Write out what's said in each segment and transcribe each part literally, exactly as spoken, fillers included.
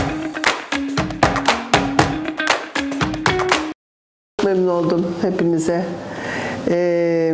Memnun oldum hepinize. Ee,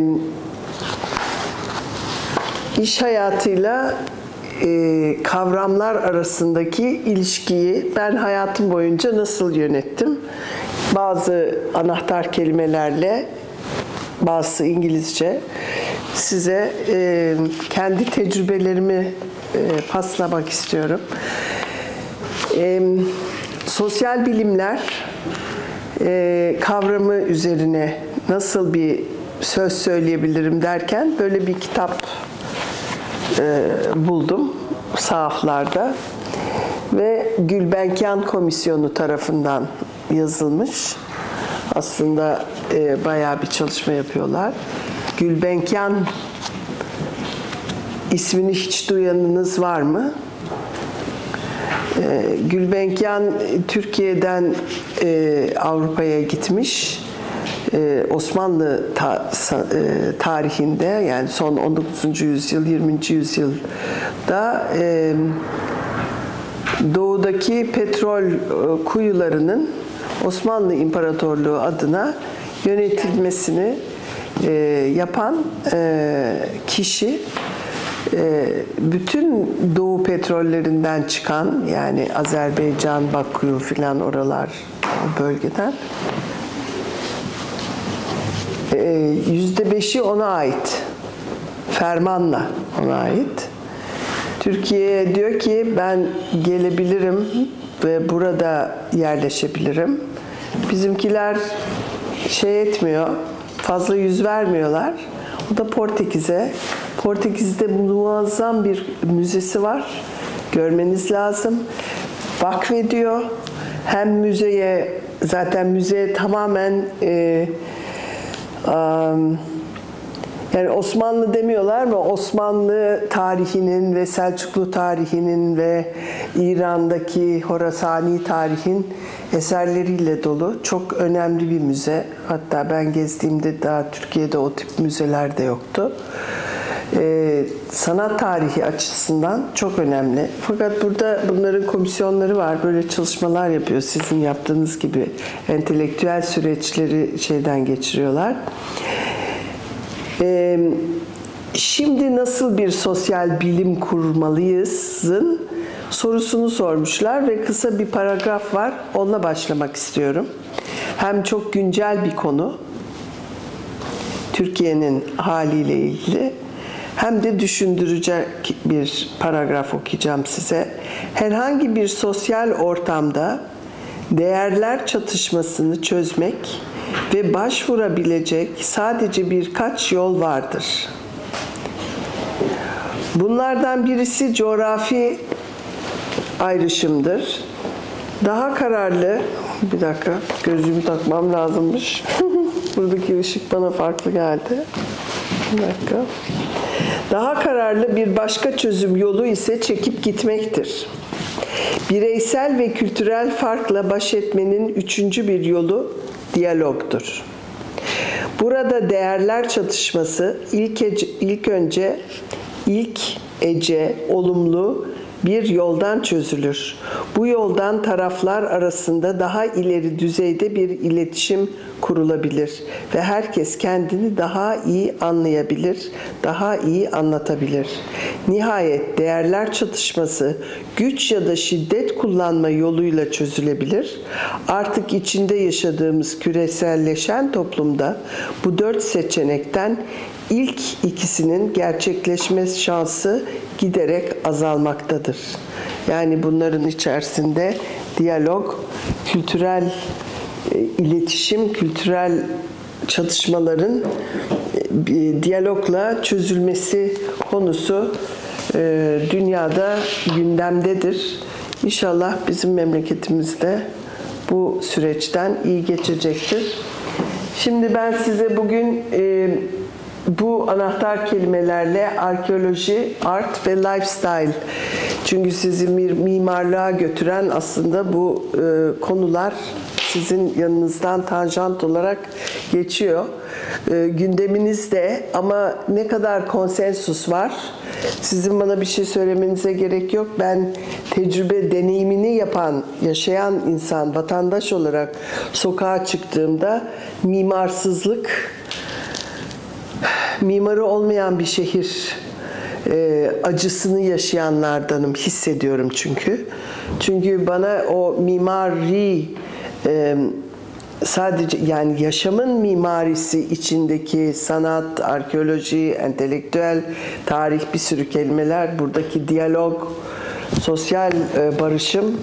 iş hayatıyla e, kavramlar arasındaki ilişkiyi ben hayatım boyunca nasıl yönettim? Bazı anahtar kelimelerle, bazısı İngilizce, size e, kendi tecrübelerimi e, paslamak istiyorum. E, sosyal bilimler e, kavramı üzerine nasıl bir söz söyleyebilirim derken böyle bir kitap e, buldum sahaflarda ve Gulbenkian Komisyonu tarafından yazılmış. Aslında e, bayağı bir çalışma yapıyorlar. Gulbenkian ismini hiç duyanınız var mı? E, Gulbenkian Türkiye'den e, Avrupa'ya gitmiş. E, Osmanlı ta, e, tarihinde, yani son on dokuzuncu yüzyıl, yirminci yüzyılda e, doğudaki petrol e, kuyularının Osmanlı İmparatorluğu adına yönetilmesini e, yapan e, kişi, e, bütün doğu petrollerinden çıkan, yani Azerbaycan, Bakü filan oralar, o bölgeden e, yüzde beşi ona ait. Fermanla ona ait. Türkiye'ye diyor ki ben gelebilirim ve burada yerleşebilirim. Bizimkiler şey etmiyor, fazla yüz vermiyorlar. O da Portekiz'e. Portekiz'de muazzam bir müzesi var. Görmeniz lazım. Vakfediyor. Hem müzeye, zaten müze tamamen e, um, yani Osmanlı demiyorlar ama Osmanlı tarihinin ve Selçuklu tarihinin ve İran'daki Horasani tarihin eserleriyle dolu. Çok önemli bir müze. Hatta ben gezdiğimde daha Türkiye'de o tip müzeler de yoktu. Ee, sanat tarihi açısından çok önemli. Fakat burada bunların komisyonları var. Böyle çalışmalar yapıyor. Sizin yaptığınız gibi entelektüel süreçleri şeyden geçiriyorlar. Ee, şimdi nasıl bir sosyal bilim kurmalıyızın sorusunu sormuşlar ve kısa bir paragraf var. Onunla başlamak istiyorum. Hem çok güncel bir konu, Türkiye'nin haliyle ilgili, hem de düşündürecek bir paragraf okuyacağım size. Herhangi bir sosyal ortamda değerler çatışmasını çözmek ve başvurabilecek sadece birkaç yol vardır. Bunlardan birisi coğrafi ayrışımdır. Daha kararlı, bir dakika gözlüğümü takmam lazımmış. Buradaki ışık bana farklı geldi. Bir dakika. Daha kararlı bir başka çözüm yolu ise çekip gitmektir. Bireysel ve kültürel farkla baş etmenin üçüncü bir yolu diyalogdur. Burada değerler çatışması ilk, ece, ilk önce ilk ece olumlu bir yoldan çözülür. Bu yoldan taraflar arasında daha ileri düzeyde bir iletişim kurulabilir ve herkes kendini daha iyi anlayabilir, daha iyi anlatabilir. Nihayet değerler çatışması güç ya da şiddet kullanma yoluyla çözülebilir. Artık içinde yaşadığımız küreselleşen toplumda bu dört seçenekten İlk ikisinin gerçekleşme şansı giderek azalmaktadır. Yani bunların içerisinde diyalog, kültürel e, iletişim, kültürel çatışmaların e, diyalogla çözülmesi konusu e, dünyada gündemdedir. İnşallah bizim memleketimizde bu süreçten iyi geçecektir. Şimdi ben size bugün e, bu anahtar kelimelerle arkeoloji, art ve lifestyle, çünkü sizi mimarlığa götüren aslında bu e, konular sizin yanınızdan tanjant olarak geçiyor. E, gündeminizde, ama ne kadar konsensus var Sizin bana bir şey söylemenize gerek yok. Ben tecrübe, deneyimini yapan, yaşayan insan, vatandaş olarak sokağa çıktığımda mimarsızlık, mimarı olmayan bir şehir e, acısını yaşayanlardanım, hissediyorum çünkü. Çünkü bana o mimari e, sadece yani yaşamın mimarisi içindeki sanat, arkeoloji, entelektüel, tarih, bir sürü kelimeler, buradaki diyalog, sosyal e, barışım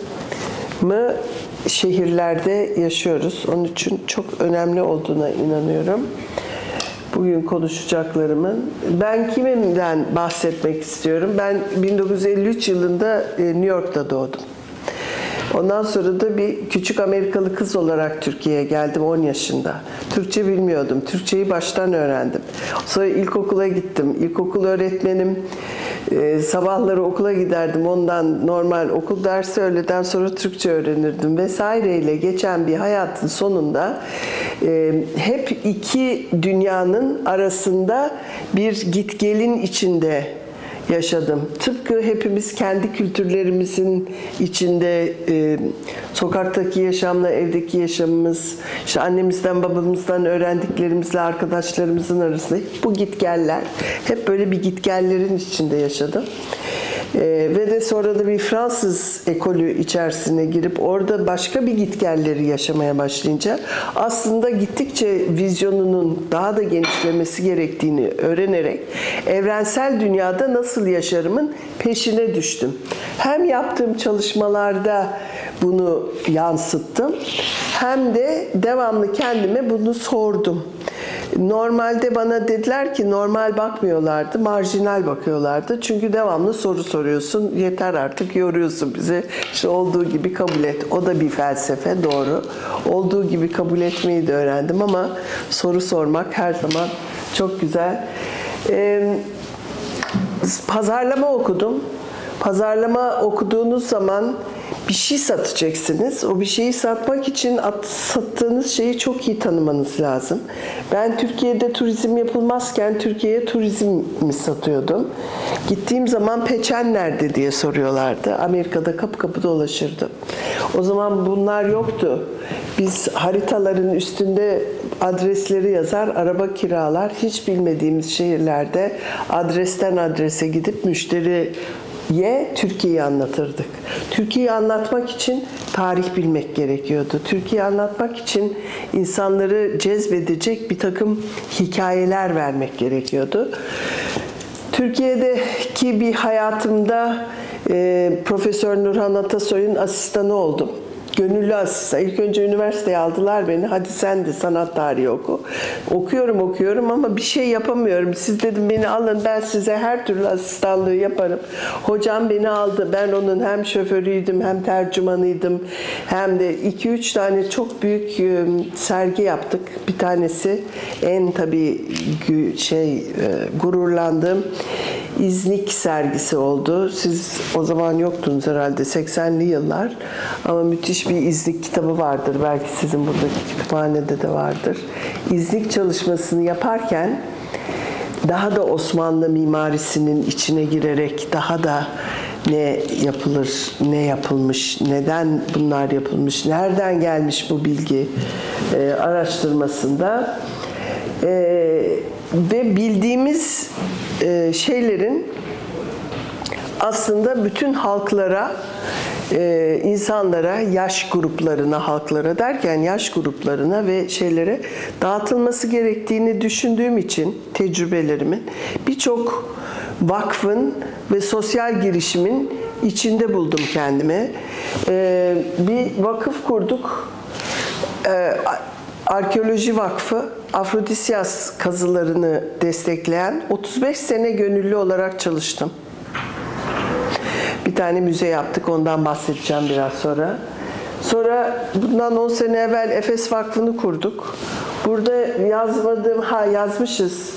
mı şehirlerde yaşıyoruz. Onun için çok önemli olduğuna inanıyorum. Bugün konuşacaklarımın. Ben kimimden bahsetmek istiyorum? Ben bin dokuz yüz elli üç yılında New York'ta doğdum. Ondan sonra da bir küçük Amerikalı kız olarak Türkiye'ye geldim on yaşında. Türkçe bilmiyordum. Türkçeyi baştan öğrendim. Sonra ilkokula gittim. İlkokul öğretmenim, e, sabahları okula giderdim. Ondan normal okul dersi, öğleden sonra Türkçe öğrenirdim vesaireyle geçen bir hayatın sonunda e, hep iki dünyanın arasında bir gitgelin içinde yaşadım. Tıpkı hepimiz kendi kültürlerimizin içinde e, sokaktaki yaşamla evdeki yaşamımız, işte annemizden babamızdan öğrendiklerimizle arkadaşlarımızın arasında bu gitgeller, hep böyle bir gitgellerin içinde yaşadım. E, ve de sonra da bir Fransız ekolü içerisine girip orada başka bir gitgelleri yaşamaya başlayınca aslında gittikçe vizyonunun daha da genişlemesi gerektiğini öğrenerek evrensel dünyada nasıl yaşarımın peşine düştüm. Hem yaptığım çalışmalarda bunu yansıttım hem de devamlı kendime bunu sordum. Normalde bana dediler ki normal bakmıyorlardı, marjinal bakıyorlardı. Çünkü devamlı soru soruyorsun, yeter artık yoruyorsun bizi. İşte olduğu gibi kabul et. O da bir felsefe, doğru. Olduğu gibi kabul etmeyi de öğrendim ama soru sormak her zaman çok güzel. Ee, pazarlama okudum. Pazarlama okuduğunuz zaman bir şey satacaksınız. O bir şeyi satmak için sattığınız şeyi çok iyi tanımanız lazım. Ben Türkiye'de turizm yapılmazken Türkiye'ye turizm mi satıyordum? Gittiğim zaman peçen nerede diye soruyorlardı. Amerika'da kapı kapı dolaşırdım. O zaman bunlar yoktu. Biz haritaların üstünde adresleri yazar, araba kiralar, hiç bilmediğimiz şehirlerde adresten adrese gidip müşteri Ye Türkiye'yi anlatırdık. Türkiye'yi anlatmak için tarih bilmek gerekiyordu. Türkiye'yi anlatmak için insanları cezbedecek bir takım hikayeler vermek gerekiyordu. Türkiye'deki bir hayatımda e, Profesör Nurhan Atasoy'un asistanı oldum. Gönüllü asistan. İlk önce üniversiteye aldılar beni. Hadi sen de sanat tarihi oku. Okuyorum okuyorum ama bir şey yapamıyorum. Siz dedim beni alın, ben size her türlü asistanlığı yaparım. Hocam beni aldı. Ben onun hem şoförüydüm hem tercümanıydım. Hem de iki üç tane çok büyük sergi yaptık. Bir tanesi en tabii şey gururlandığım İznik sergisi oldu. Siz o zaman yoktunuz herhalde, seksenli yıllar. Ama müthiş bir İznik kitabı vardır. Belki sizin buradaki kütüphanede de vardır. İznik çalışmasını yaparken daha da Osmanlı mimarisinin içine girerek daha da ne yapılır, ne yapılmış, neden bunlar yapılmış, nereden gelmiş bu bilgi e, araştırmasında e, ve bildiğimiz e, şeylerin aslında bütün halklara, e, insanlara, yaş gruplarına, halklara derken yaş gruplarına ve şeylere dağıtılması gerektiğini düşündüğüm için tecrübelerimin birçok vakfın ve sosyal girişimin içinde buldum kendimi. E, bir vakıf kurduk. E, Arkeoloji Vakfı, Afrodisyas kazılarını destekleyen otuz beş sene gönüllü olarak çalıştım. Bir tane müze yaptık, ondan bahsedeceğim biraz sonra. Sonra bundan on sene evvel Efes Vakfı'nı kurduk. Burada yazmadığım, ha yazmışız,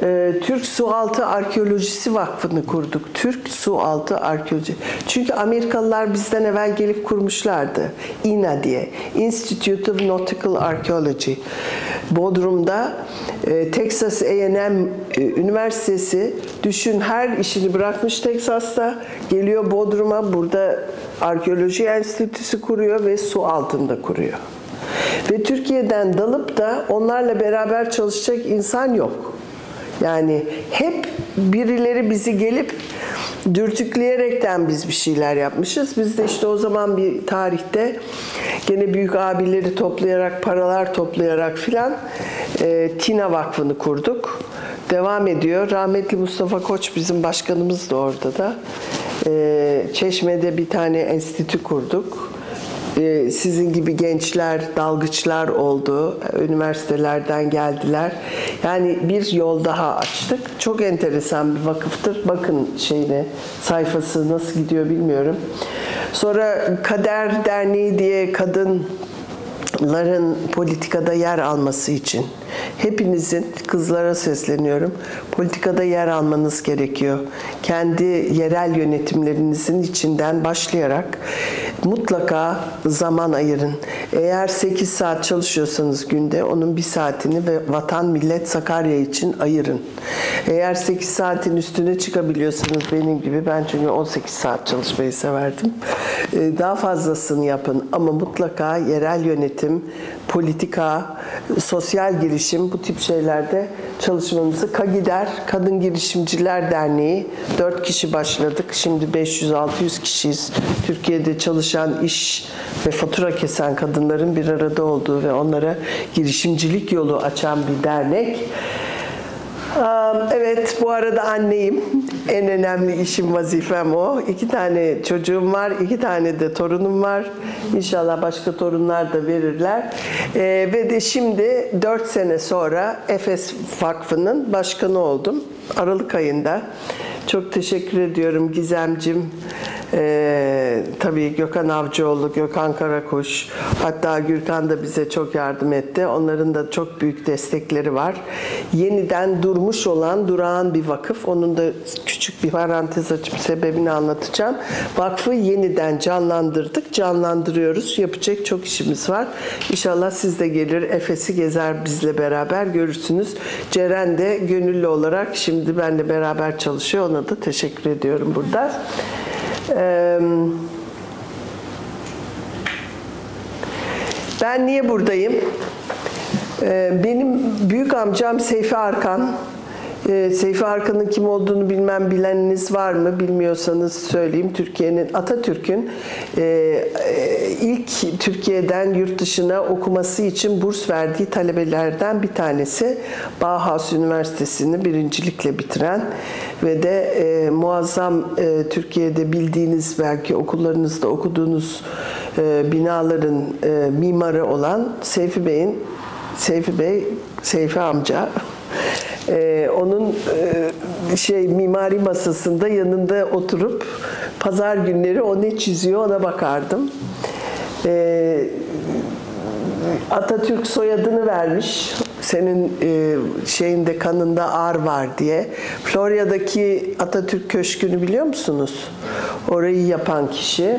e, Türk Sualtı Arkeolojisi Vakfı'nı kurduk. Türk Sualtı Arkeoloji. Çünkü Amerikalılar bizden evvel gelip kurmuşlardı. I N A diye. Institute of Nautical Archaeology. Bodrum'da e, Texas A and M e, Üniversitesi, düşün, her işini bırakmış Texas'ta, geliyor Bodrum'a, burada arkeoloji enstitüsü kuruyor ve su altında kuruyor. Ve Türkiye'den dalıp da onlarla beraber çalışacak insan yok. Yani hep birileri bizi gelip dürtükleyerekten biz bir şeyler yapmışız. Biz de işte o zaman bir tarihte gene büyük abileri toplayarak, paralar toplayarak filan e, TİNA Vakfı'nı kurduk. Devam ediyor. Rahmetli Mustafa Koç bizim başkanımız da orada da. E, Çeşme'de bir tane enstitü kurduk. Sizin gibi gençler, dalgıçlar oldu. Üniversitelerden geldiler. Yani bir yol daha açtık. Çok enteresan bir vakıftır. Bakın şeyine, sayfası nasıl gidiyor bilmiyorum. Sonra Kader Derneği diye kadınların politikada yer alması için hepinizin, kızlara sesleniyorum, politikada yer almanız gerekiyor. Kendi yerel yönetimlerinizin içinden başlayarak mutlaka zaman ayırın. Eğer sekiz saat çalışıyorsanız günde, onun bir saatini ve Vatan Millet Sakarya için ayırın. Eğer sekiz saatin üstüne çıkabiliyorsanız, benim gibi, ben çünkü on sekiz saat çalışmayı severdim, daha fazlasını yapın. Ama mutlaka yerel yönetim, politika, sosyal girişim, bu tip şeylerde çalışmanızı, KAGİDER, Kadın Girişimciler Derneği, dört kişi başladık. Şimdi beş yüz altı yüz kişiyiz. Türkiye'de çalışan, iş ve fatura kesen kadınların bir arada olduğu ve onlara girişimcilik yolu açan bir dernek. Evet, bu arada anneyim. En önemli işim, vazifem o. İki tane çocuğum var, iki tane de torunum var. İnşallah başka torunlar da verirler. Ee, ve de şimdi dört sene sonra Efes Vakfı'nın başkanı oldum. Aralık ayında. Çok teşekkür ediyorum Gizemcim. Ee, tabii Gökhan Avcıoğlu, Gökhan Karakuş, hatta Gürkan da bize çok yardım etti. Onların da çok büyük destekleri var. Yeniden durmuş olan, durağan bir vakıf. Onun da küçük bir parantez açıp sebebini anlatacağım. Vakfı yeniden canlandırdık, canlandırıyoruz. Yapacak çok işimiz var. İnşallah siz de gelir, Efes'i gezer bizle beraber, görürsünüz. Ceren de gönüllü olarak şimdi benimle beraber çalışıyor. Ona da teşekkür ediyorum burada. Ben niye buradayım? Benim büyük amcam Seyfi Arkan. Seyfi Arkan'ın kim olduğunu bilmem, bileniniz var mı? Bilmiyorsanız söyleyeyim. Türkiye'nin, Atatürk'ün ilk Türkiye'den yurt dışına okuması için burs verdiği talebelerden bir tanesi. Bauhaus Üniversitesi'ni birincilikle bitiren ve de e, muazzam e, Türkiye'de bildiğiniz, belki okullarınızda okuduğunuz e, binaların e, mimarı olan Seyfi Bey'in, Seyfi Bey, Seyfi amca, e, onun e, şey mimari masasında yanında oturup pazar günleri o ne çiziyor ona bakardım. E, Atatürk soyadını vermiş. Senin e, şeyinde, kanında ar var diye. Florya'daki Atatürk Köşkü'nü biliyor musunuz? Orayı yapan kişi.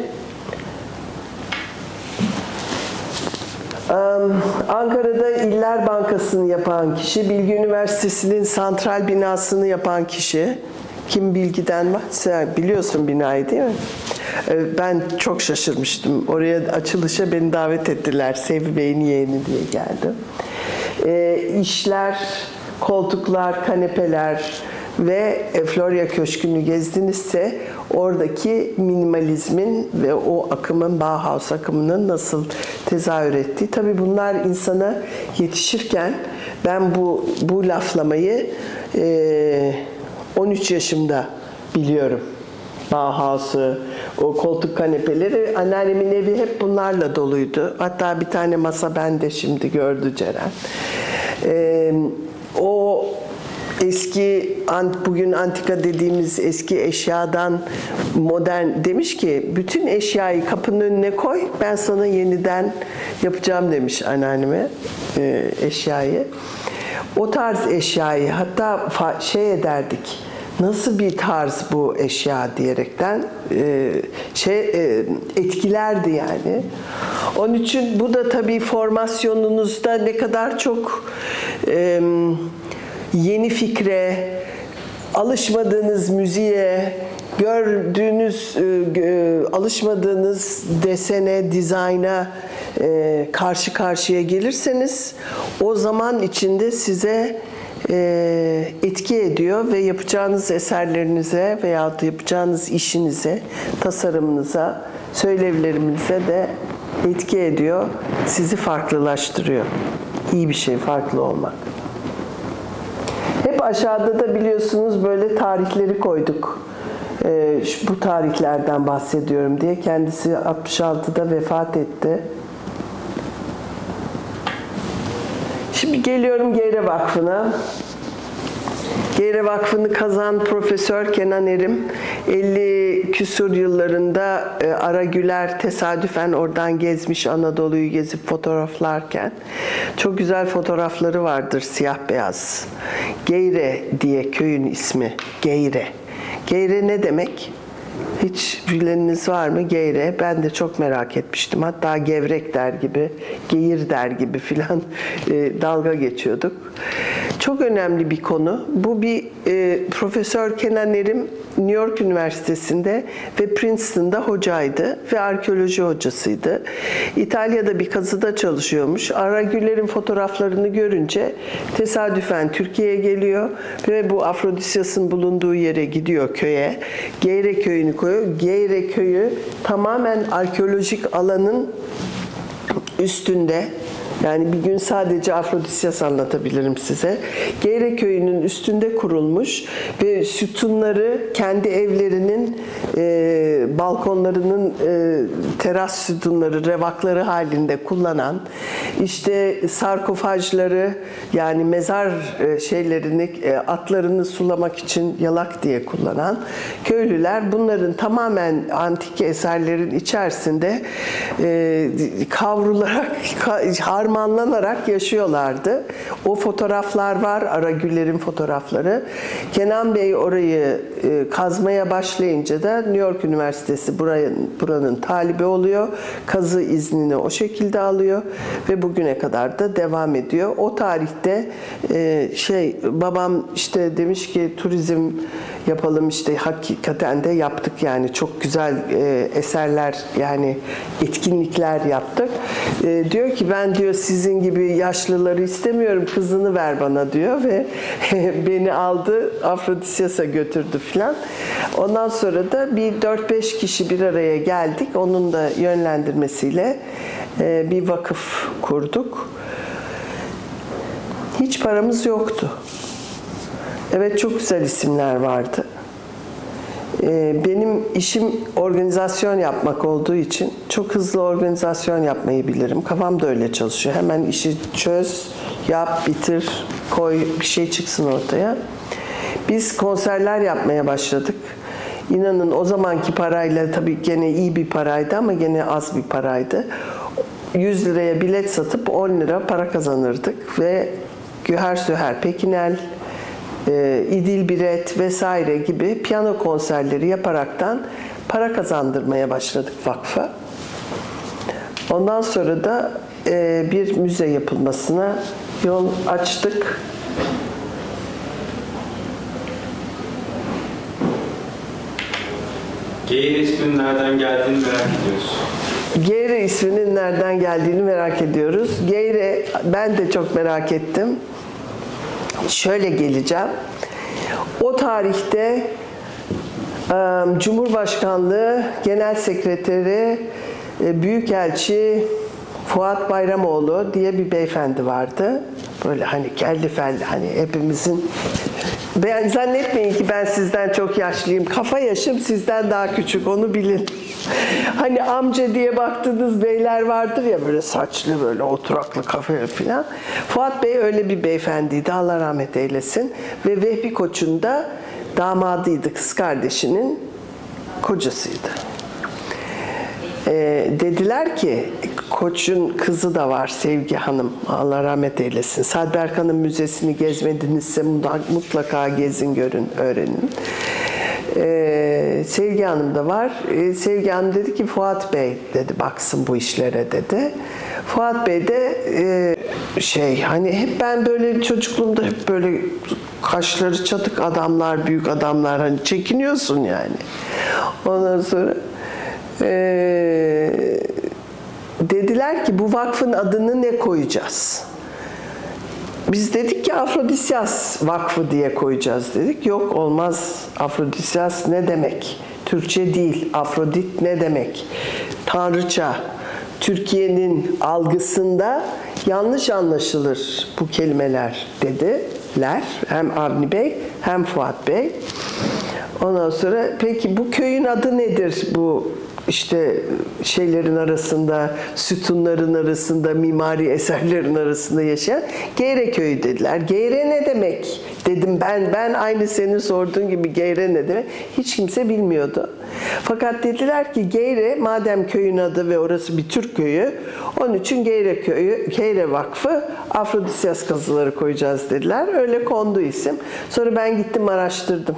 Ankara'da İller Bankası'nı yapan kişi, Bilgi Üniversitesi'nin santral binasını yapan kişi. Kim bilgiden var? Sen biliyorsun binayı değil mi? Ben çok şaşırmıştım. Oraya açılışa beni davet ettiler. Seyfi Bey'in yeğeni diye geldim. E, işler, koltuklar, kanepeler ve Florya Köşkü'nü gezdinizse oradaki minimalizmin ve o akımın, Bauhaus akımının nasıl tezahür ettiği. Tabii bunlar insana yetişirken ben bu, bu laflamayı e, on üç yaşımda biliyorum. Bauhaus'u, o koltuk kanepeleri, anneannemin evi hep bunlarla doluydu. Hatta bir tane masa bende, şimdi gördü Ceren. Ee, o eski, bugün antika dediğimiz eski eşyadan modern, demiş ki bütün eşyayı kapının önüne koy, ben sana yeniden yapacağım demiş anneanneme e, eşyayı. O tarz eşyayı hatta şey ederdik. Nasıl bir tarz bu eşya diyerekten e, şey e, etkilerdi yani. Onun için bu da tabii formasyonunuzda ne kadar çok e, yeni fikre, alışmadığınız müziğe, gördüğünüz, e, alışmadığınız desene, dizayna e, karşı karşıya gelirseniz o zaman içinde size e, etki ediyor ve yapacağınız eserlerinize veya yapacağınız işinize, tasarımınıza, söylevlerinize de etki ediyor. Sizi farklılaştırıyor. İyi bir şey farklı olmak. Hep aşağıda da biliyorsunuz böyle tarihleri koyduk. Ee, bu tarihlerden bahsediyorum diye. Kendisi altmış altıda vefat etti. Şimdi geliyorum Geyre Vakfı'na. Geyre Vakfı'nı kazan Profesör Kenan Erim elli küsur yıllarında e, Ara Güler tesadüfen oradan gezmiş, Anadolu'yu gezip fotoğraflarken çok güzel fotoğrafları vardır, siyah beyaz. Geyre diye köyün ismi. Geyre. Geyre ne demek? Hiç bileniniz var mı? Geyre. Ben de çok merak etmiştim. Hatta gevrek der gibi, geyir der gibi filan e, dalga geçiyorduk. Çok önemli bir konu. Bu bir e, Profesör Kenan Erim New York Üniversitesi'nde ve Princeton'da hocaydı ve arkeoloji hocasıydı. İtalya'da bir kazıda çalışıyormuş. Ara Güler'in fotoğraflarını görünce tesadüfen Türkiye'ye geliyor ve bu Afrodisyas'ın bulunduğu yere gidiyor, köye. Geyre köyünü koyuyor. Geyre köyü tamamen arkeolojik alanın üstünde. Yani bir gün sadece Afrodisyas anlatabilirim size. Geyre köyünün üstünde kurulmuş ve sütunları kendi evlerinin e, balkonlarının e, teras sütunları, revakları halinde kullanan, işte sarkofajları yani mezar e, şeylerini, e, atlarını sulamak için yalak diye kullanan köylüler bunların tamamen antik eserlerin içerisinde e, kavrularak, harmanlanarak yaşıyorlardı. O fotoğraflar var, Ara Güler'in fotoğrafları. Kenan Bey orayı e, kazmaya başlayınca da New York Üniversitesi buranın, buranın talibi oluyor. Kazı iznini o şekilde alıyor ve bugüne kadar da devam ediyor. O tarihte e, şey babam işte demiş ki turizm yapalım, işte hakikaten de yaptık yani çok güzel e, eserler yani etkinlikler yaptık. E, diyor ki ben diyor sizin gibi yaşlıları istemiyorum, kızını ver bana diyor ve beni aldı Afrodisyas'a götürdü filan. Ondan sonra da bir dört beş kişi bir araya geldik. Onun da yönlendirmesiyle e, bir vakıf kurduk. Hiç paramız yoktu. Evet, çok güzel isimler vardı. Benim işim organizasyon yapmak olduğu için çok hızlı organizasyon yapmayı bilirim. Kafam da öyle çalışıyor. Hemen işi çöz, yap, bitir, koy, bir şey çıksın ortaya. Biz konserler yapmaya başladık. İnanın o zamanki parayla, tabii gene iyi bir paraydı ama gene az bir paraydı. yüz liraya bilet satıp on lira para kazanırdık ve Güher Süher Pekinel, İdil Biret vesaire gibi piyano konserleri yaparaktan para kazandırmaya başladık vakfa. Ondan sonra da bir müze yapılmasına yol açtık. Geyre isminin nereden geldiğini merak ediyoruz. Geyre isminin nereden geldiğini merak ediyoruz. Geyre, ben de çok merak ettim. Şöyle geleceğim. O tarihte Cumhurbaşkanlığı Genel Sekreteri Büyükelçi Fuat Bayramoğlu diye bir beyefendi vardı. Böyle hani kelli felli, hani hepimizin, ben zannetmeyin ki ben sizden çok yaşlıyım. Kafa yaşım sizden daha küçük, onu bilin. Hani amca diye baktığınız beyler vardır ya, böyle saçlı, böyle oturaklı, kafaya falan. Fuat Bey öyle bir beyefendiydi, Allah rahmet eylesin. Ve Vehbi Koç'un da damadıydı, kız kardeşinin kocasıydı. Ee, dediler ki Koç'un kızı da var, Sevgi Hanım. Allah rahmet eylesin. Sadi Berkan'ın müzesini gezmedinizse mutlaka gezin, görün, öğrenin. Ee, Sevgi Hanım da var. Ee, Sevgi Hanım dedi ki Fuat Bey dedi baksın bu işlere dedi. Fuat Bey de e, şey hani hep ben böyle çocukluğumda hep böyle kaşları çatık adamlar, büyük adamlar hani çekiniyorsun yani. Ondan sonra e, dediler ki bu vakfın adını ne koyacağız? Biz dedik ki Afrodisyas Vakfı diye koyacağız dedik. Yok olmaz. Afrodisyas ne demek? Türkçe değil. Afrodit ne demek? Tanrıça. Türkiye'nin algısında yanlış anlaşılır bu kelimeler dediler. Hem Avni Bey hem Fuat Bey. Ondan sonra peki bu köyün adı nedir bu? İşte şeylerin arasında, sütunların arasında, mimari eserlerin arasında yaşayan Geyre Köyü dediler. Geyre ne demek? Dedim ben, ben aynı senin sorduğun gibi Geyre ne demek? Hiç kimse bilmiyordu. Fakat dediler ki Geyre, madem köyün adı ve orası bir Türk köyü, onun için Geyre Köyü, Geyre Vakfı, Afrodisyas kazıları koyacağız dediler. Öyle kondu isim. Sonra ben gittim araştırdım.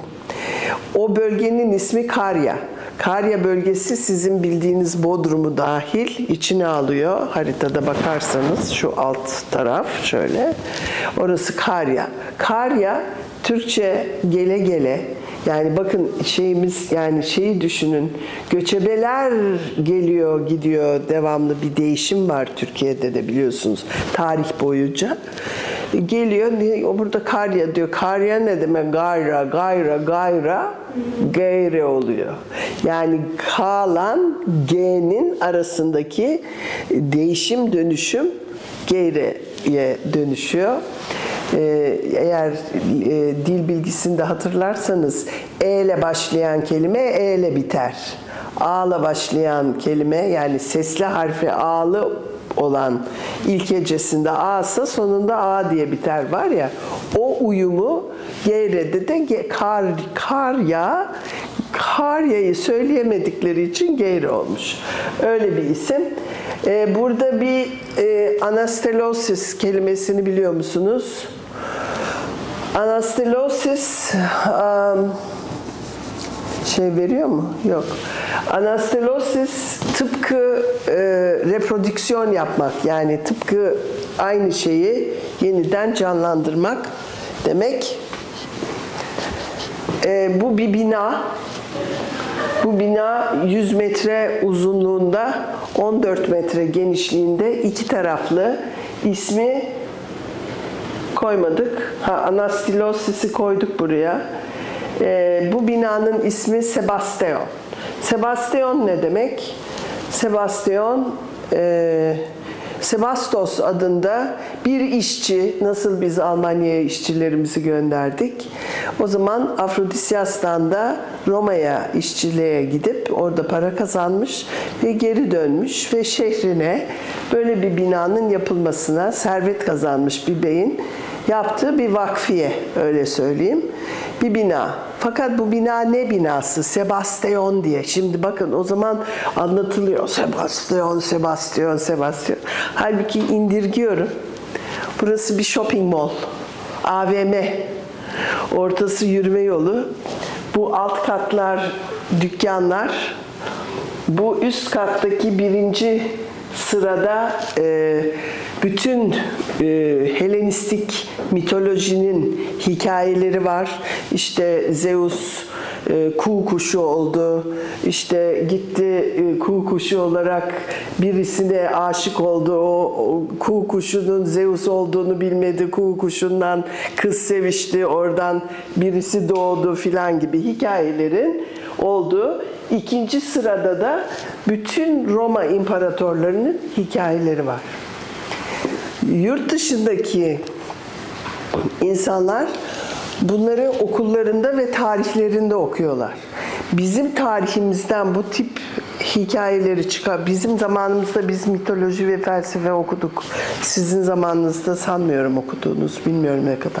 O bölgenin ismi Karya. Karya bölgesi sizin bildiğiniz Bodrum'u dahil içine alıyor. Haritada bakarsanız şu alt taraf şöyle. Orası Karya. Karya Türkçe gele gele. Yani bakın şeyimiz yani şeyi düşünün. Göçebeler geliyor gidiyor devamlı bir değişim var Türkiye'de de biliyorsunuz tarih boyunca. Geliyor burada Karya diyor. Karya ne demek? Gayra, gayra, gayra, gayre oluyor. Yani K'lan G'nin arasındaki değişim dönüşüm gayre'ye dönüşüyor. Ee, eğer e, dil bilgisinde hatırlarsanız E ile başlayan kelime E ile biter. A ile başlayan kelime yani sesli harfi A'lı olan ilk hecesinde A'sa sonunda A diye biter var ya o uyumu Geyre'de de kar, kar ya Karya'yı söyleyemedikleri için Geyre olmuş. Öyle bir isim. Ee, burada bir e, anastelosis kelimesini biliyor musunuz? Anastelosis um, şey veriyor mu? Yok. Anastelosis tıpkı e, reprodüksiyon yapmak yani tıpkı aynı şeyi yeniden canlandırmak demek. E, bu bir bina. Bu bina yüz metre uzunluğunda, on dört metre genişliğinde iki taraflı. İsmi koymadık. Ha, Anastilosis'i koyduk buraya. Ee, bu binanın ismi Sebastion. Sebastion ne demek? Sebastion, e, Sebastos adında bir işçi, nasıl biz Almanya'ya işçilerimizi gönderdik. O zaman Afrodisyas'tan da Roma'ya işçiliğe gidip orada para kazanmış ve geri dönmüş ve şehrine böyle bir binanın yapılmasına servet kazanmış bir beyin yaptığı bir vakfiye, öyle söyleyeyim. Bir bina. Fakat bu bina ne binası? Sebastion diye. Şimdi bakın o zaman anlatılıyor. Sebastion, Sebastion, Sebastion. Halbuki indirgiyorum. Burası bir shopping mall. A V M. Ortası yürüme yolu. Bu alt katlar dükkanlar. Bu üst kattaki birinci sırada e, bütün e, Helenistik mitolojinin hikayeleri var. İşte Zeus e, kuğu kuşu oldu. İşte gitti e, kuğu kuşu olarak birisine aşık oldu. O, o kuğu kuşunun Zeus olduğunu bilmedi. Kuğu kuşundan kız sevişti. Oradan birisi doğdu filan gibi hikayelerin olduğu. İkinci sırada da bütün Roma imparatorlarının hikayeleri var. Yurt dışındaki insanlar bunları okullarında ve tarihlerinde okuyorlar. Bizim tarihimizden bu tip hikayeleri çıkar. Bizim zamanımızda biz mitoloji ve felsefe okuduk. Sizin zamanınızda sanmıyorum okuduğunuz, bilmiyorum ne kadar.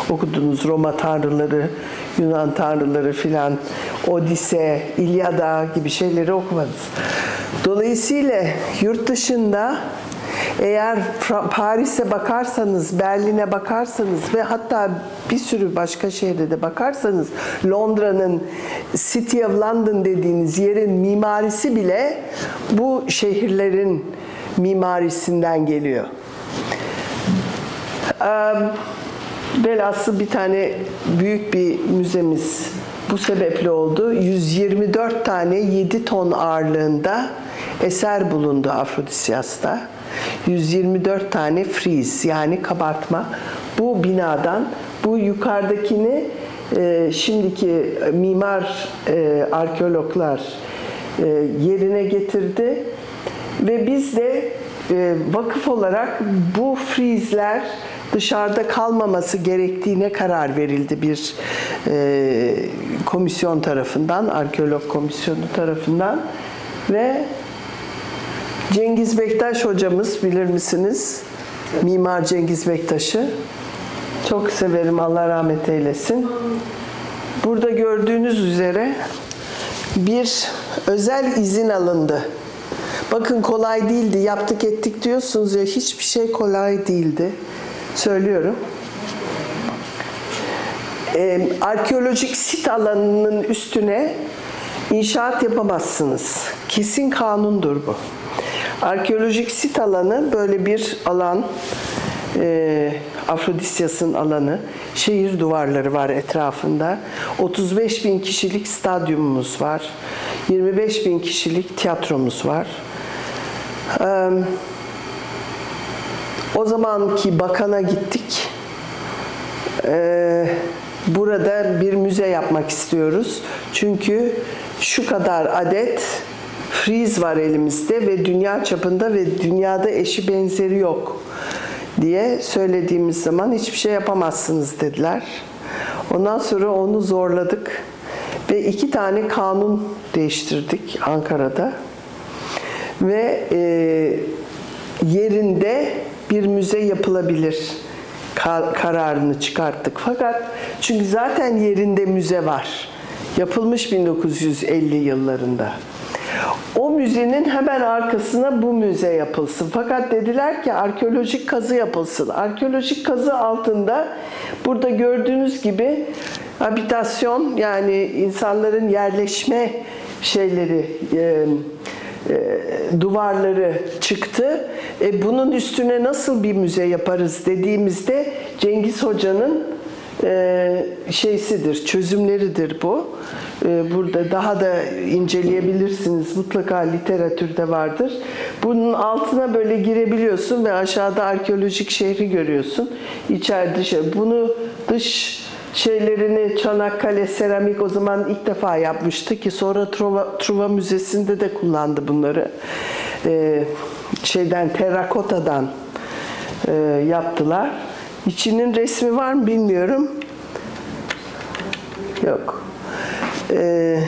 okudunuz. Roma tanrıları, Yunan tanrıları filan, Odise, İlyada gibi şeyleri okumadınız. Dolayısıyla yurt dışında eğer Paris'e bakarsanız, Berlin'e bakarsanız ve hatta bir sürü başka şehre de bakarsanız, Londra'nın City of London dediğiniz yerin mimarisi bile bu şehirlerin mimarisinden geliyor. Velhasıl bir tane büyük bir müzemiz bu sebeple oldu. yüz yirmi dört tane yedi ton ağırlığında eser bulundu Afrodisyas'ta. yüz yirmi dört tane frieze yani kabartma bu binadan, bu yukarıdakini e, şimdiki mimar e, arkeologlar e, yerine getirdi ve biz de e, vakıf olarak bu frizeler dışarıda kalmaması gerektiğine karar verildi bir e, komisyon tarafından, arkeolog komisyonu tarafından ve Cengiz Bektaş hocamız, bilir misiniz? Mimar Cengiz Bektaş'ı. Çok severim, Allah rahmet eylesin. Burada gördüğünüz üzere bir özel izin alındı. Bakın kolay değildi, yaptık ettik diyorsunuz ya, hiçbir şey kolay değildi. Söylüyorum. Ee, arkeolojik sit alanının üstüne inşaat yapamazsınız. Kesin kanundur bu. Arkeolojik sit alanı böyle bir alan, e, Afrodisyas'ın alanı, şehir duvarları var etrafında, otuz beş bin kişilik stadyumumuz var, yirmi beş bin kişilik tiyatromuz var. E, o zamanki bakana gittik, e, burada bir müze yapmak istiyoruz çünkü şu kadar adet frieze var elimizde ve dünya çapında ve dünyada eşi benzeri yok diye söylediğimiz zaman hiçbir şey yapamazsınız dediler. Ondan sonra onu zorladık ve iki tane kanun değiştirdik Ankara'da ve e, yerinde bir müze yapılabilir kararını çıkarttık. Fakat çünkü zaten yerinde müze var. Yapılmış bin dokuz yüz elli yıllarında. O müzenin hemen arkasına bu müze yapılsın. Fakat dediler ki arkeolojik kazı yapılsın. Arkeolojik kazı altında burada gördüğünüz gibi habitasyon, yani insanların yerleşme şeyleri, e, e, duvarları çıktı. E, bunun üstüne nasıl bir müze yaparız dediğimizde Cengiz Hoca'nın e, şeysidir, çözümleridir bu. Burada daha da inceleyebilirsiniz. Mutlaka literatürde vardır. Bunun altına böyle girebiliyorsun ve aşağıda arkeolojik şehri görüyorsun. İçeride dışarı. Bunu dış şeylerini Çanakkale Seramik o zaman ilk defa yapmıştı ki sonra Truva, Truva Müzesi'nde de kullandı bunları. Ee, şeyden, terrakotadan e, yaptılar. İçinin resmi var mı bilmiyorum. Yok. Ee,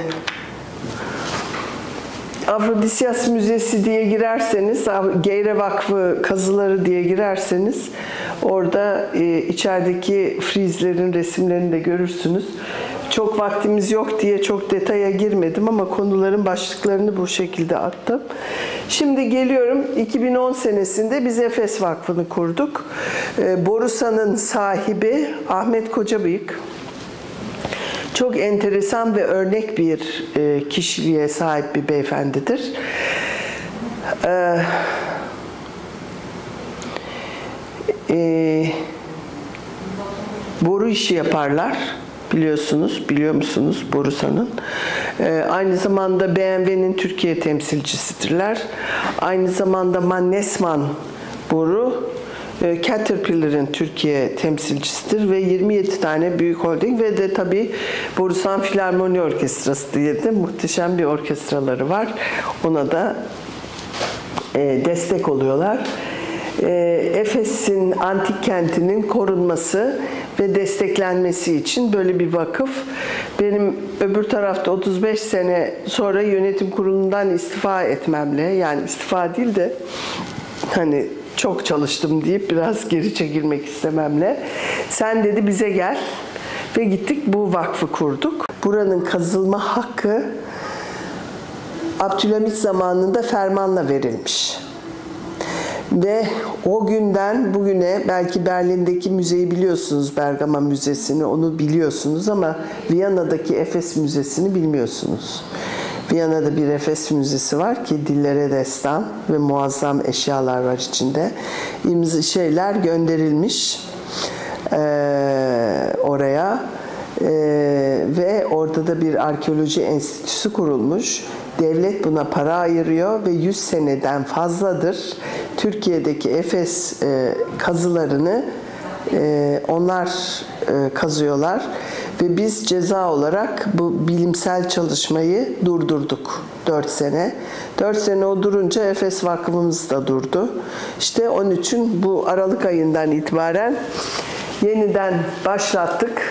Afrodisyas Müzesi diye girerseniz, Geyre Vakfı kazıları diye girerseniz orada e, içerideki frizlerin resimlerini de görürsünüz. Çok vaktimiz yok diye çok detaya girmedim ama konuların başlıklarını bu şekilde attım. Şimdi geliyorum, iki bin on senesinde biz Efes Vakfı'nı kurduk. E, Borusan'ın sahibi Ahmet Kocabıyık. Çok enteresan ve örnek bir e, kişiliğe sahip bir beyefendidir. E, e, boru işi yaparlar. Biliyorsunuz, biliyor musunuz Borusan'ın? E, aynı zamanda B M W'nin Türkiye temsilcisidirler. Aynı zamanda Mannesmann boru Caterpillar'ın Türkiye temsilcisidir ve yirmi yedi tane büyük holding ve de tabii Borusan Filarmoni Orkestrası diye de muhteşem bir orkestraları var. Ona da e, destek oluyorlar. E, Efes'in antik kentinin korunması ve desteklenmesi için böyle bir vakıf. Benim öbür tarafta otuz beş sene sonra yönetim kurulundan istifa etmemle, yani istifa değil de hani çok çalıştım deyip biraz geri çekilmek istememle. Sen dedi bize gel ve gittik bu vakfı kurduk. Buranın kazılma hakkı Abdülhamit zamanında fermanla verilmiş. Ve o günden bugüne belki Berlin'deki müzeyi biliyorsunuz, Bergama Müzesi'ni, onu biliyorsunuz ama Viyana'daki Efes Müzesi'ni bilmiyorsunuz. Viyana'da bir Efes Müzesi var ki dillere destan ve muazzam eşyalar var içinde. İmza şeyler gönderilmiş ee, oraya ee, ve orada da bir arkeoloji enstitüsü kurulmuş. Devlet buna para ayırıyor ve yüz seneden fazladır Türkiye'deki Efes e, kazılarını e, onlar e, kazıyorlar ve biz ceza olarak bu bilimsel çalışmayı durdurduk dört sene. dört sene o durunca Efes Vakfımız da durdu. İşte onun için bu Aralık ayından itibaren yeniden başlattık.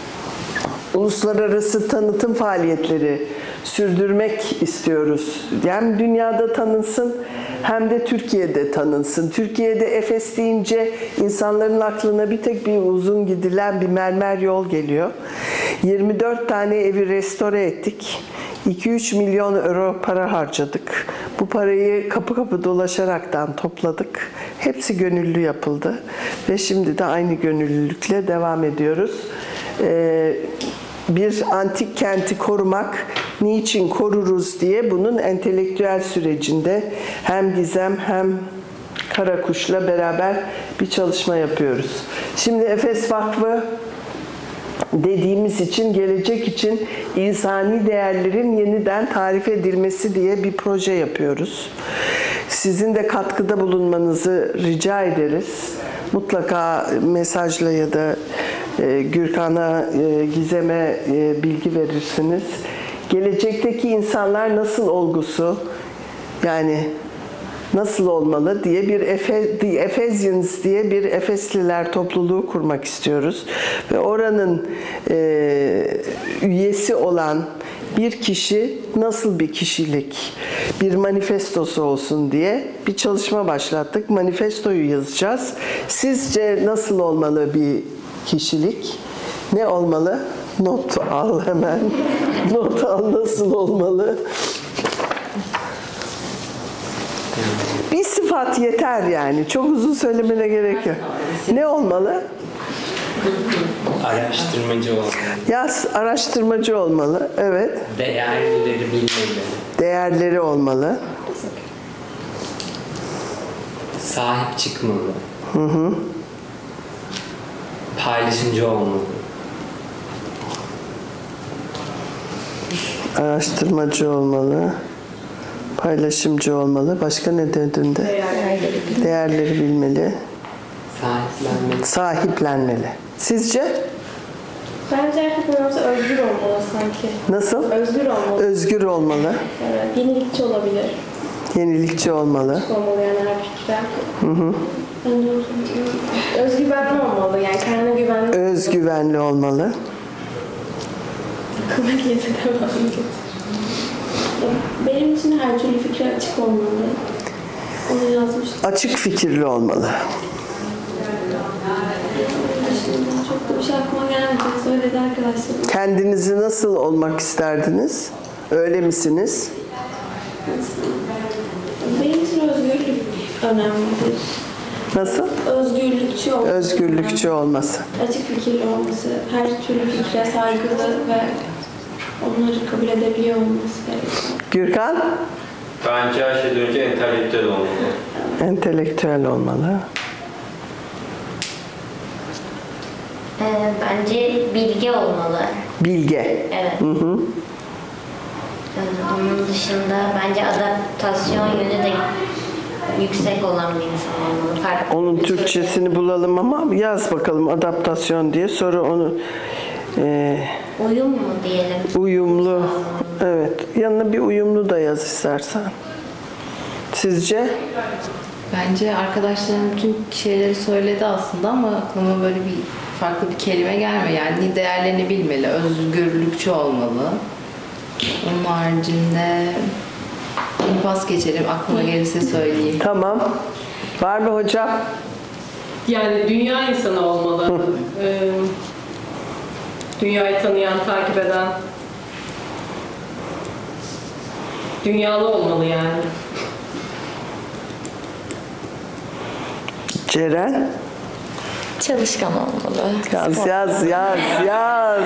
Uluslararası tanıtım faaliyetleri sürdürmek istiyoruz. Hem dünyada tanınsın hem de Türkiye'de tanınsın. Türkiye'de Efes deyince insanların aklına bir tek bir uzun gidilen bir mermer yol geliyor. yirmi dört tane evi restore ettik. iki üç milyon euro para harcadık. Bu parayı kapı kapı dolaşaraktan topladık. Hepsi gönüllü yapıldı. Ve şimdi de aynı gönüllülükle devam ediyoruz. Ee, bir antik kenti korumak, niçin koruruz diye bunun entelektüel sürecinde hem Gizem hem Karakuş'la beraber bir çalışma yapıyoruz. Şimdi Efes Vakfı dediğimiz için, gelecek için insani değerlerin yeniden tarif edilmesi diye bir proje yapıyoruz. Sizin de katkıda bulunmanızı rica ederiz. Mutlaka mesajla ya da e, Gürkan'a, e, Gizem'e e, bilgi verirsiniz. Gelecekteki insanlar nasıl olgusu, yani nasıl olmalı diye bir Efe, The Ephesians diye bir Efesliler topluluğu kurmak istiyoruz. Ve oranın e, üyesi olan bir kişi nasıl bir kişilik, bir manifestosu olsun diye bir çalışma başlattık. Manifestoyu yazacağız. Sizce nasıl olmalı bir kişilik? Ne olmalı? Not al hemen. Not al, nasıl olmalı? Bir sıfat yeter yani. Çok uzun söylemene gerek yok. Ne olmalı? Araştırmacı olmalı. Yaz, araştırmacı olmalı. Evet. Değerleri bilmeli. Değerleri olmalı. Sahip çıkmalı. Hı hı. Paylaşımcı olmalı. Araştırmacı olmalı. Paylaşımcı olmalı. Başka ne dedin de? Değerleri bilmeli. Değerleri bilmeli. Sahiplenmeli. Sahiplenmeli. Sizce? Bence erkekler olsa özgür olmalı sanki. Nasıl? Özgür olmalı. Özgür olmalı. Evet, yenilikçi olabilir. Yenilikçi olmalı. Olmalı yani her fikre. Hı hı. Özgüvenli olmalı yani kendine güvenli. Özgüvenli olmalı. Aklıma geldi devam getir. Benim için her türlü fikre açık olmalı. Onu yazmıştım. Açık fikirli olmalı. Şimdi çok da bir şey aklıma gelmedi. Söyledi arkadaşlarım. Kendinizi nasıl olmak isterdiniz? Öyle misiniz? Benim için özgürlük önemlidir. Nasıl? Özgürlükçü olması. Özgürlükçü olması. Açık fikirli olması, her türlü fikre saygılı ve onları kabul edebiliyor olması gerekiyor. Gürkan? Bence her şeyden önce entelektüel olmalı. Entelektüel olmalı. Ee, bence bilge olmalı. Bilge. Evet. Hı hı. Ee, onun dışında bence adaptasyon yönü de yüksek olan bir insan olmalı. Farklı Onun bir Türkçesini bulalım ama yaz bakalım adaptasyon diye. Sonra onu e, uyum mu diyelim? uyumlu. Evet. Yanına bir uyumlu da yaz istersen. Sizce? Bence arkadaşlarım bütün şeyleri söyledi aslında ama aklıma böyle bir farklı bir kelime gelmiyor. Yani değerlerini bilmeli, özgürlükçü olmalı. Onun haricinde pas geçelim, aklıma gelirse söyleyeyim. Tamam. Var mı hocam? Yani dünya insanı olmalı. Ee, dünyayı tanıyan, takip eden. Dünyalı olmalı yani. Ceren? Çalışkan olmalı. Yaz, yaz, yaz, yaz.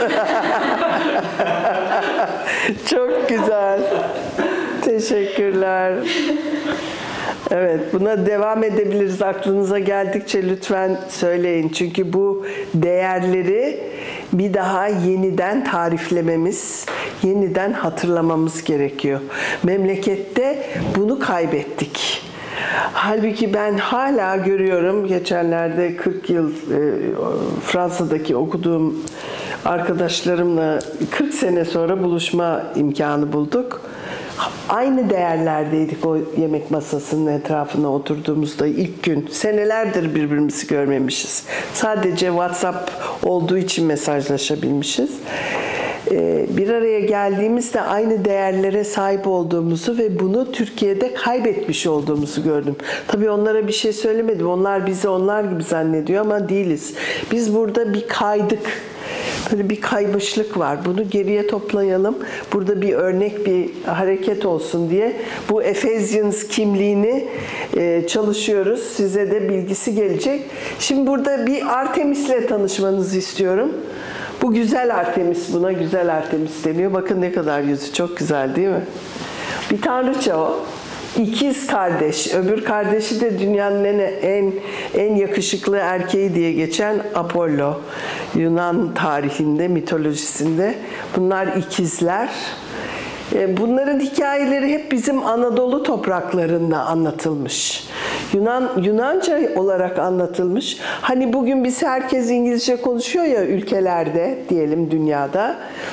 Çok güzel. Teşekkürler. Evet, buna devam edebiliriz. Aklınıza geldikçe lütfen söyleyin. Çünkü bu değerleri bir daha yeniden tariflememiz, yeniden hatırlamamız gerekiyor. Memlekette bunu kaybettik. Halbuki ben hala görüyorum, geçenlerde kırk yıl e, Fransa'daki okuduğum arkadaşlarımla kırk sene sonra buluşma imkanı bulduk. Aynı değerlerdeydik o yemek masasının etrafına oturduğumuzda ilk gün. Senelerdir birbirimizi görmemişiz. Sadece WhatsApp olduğu için mesajlaşabilmişiz. Bir araya geldiğimizde aynı değerlere sahip olduğumuzu ve bunu Türkiye'de kaybetmiş olduğumuzu gördüm. Tabii onlara bir şey söylemedim. Onlar bizi onlar gibi zannediyor ama değiliz. Biz burada bir kaydık. Böyle bir kaymışlık var. Bunu geriye toplayalım. Burada bir örnek, bir hareket olsun diye bu Ephesians kimliğini e, çalışıyoruz. Size de bilgisi gelecek. Şimdi burada bir Artemis'le tanışmanızı istiyorum. Bu güzel Artemis, buna güzel Artemis deniyor. Bakın ne kadar yüzü çok güzel değil mi? Bir tanrıça o. İkiz kardeş. Öbür kardeşi de dünyanın en en en yakışıklı erkeği diye geçen Apollo. Yunan tarihinde, mitolojisinde. Bunlar ikizler. Bunların hikayeleri hep bizim Anadolu topraklarında anlatılmış. Yunan Yunanca olarak anlatılmış. Hani bugün biz herkes İngilizce konuşuyor ya ülkelerde, diyelim dünyada.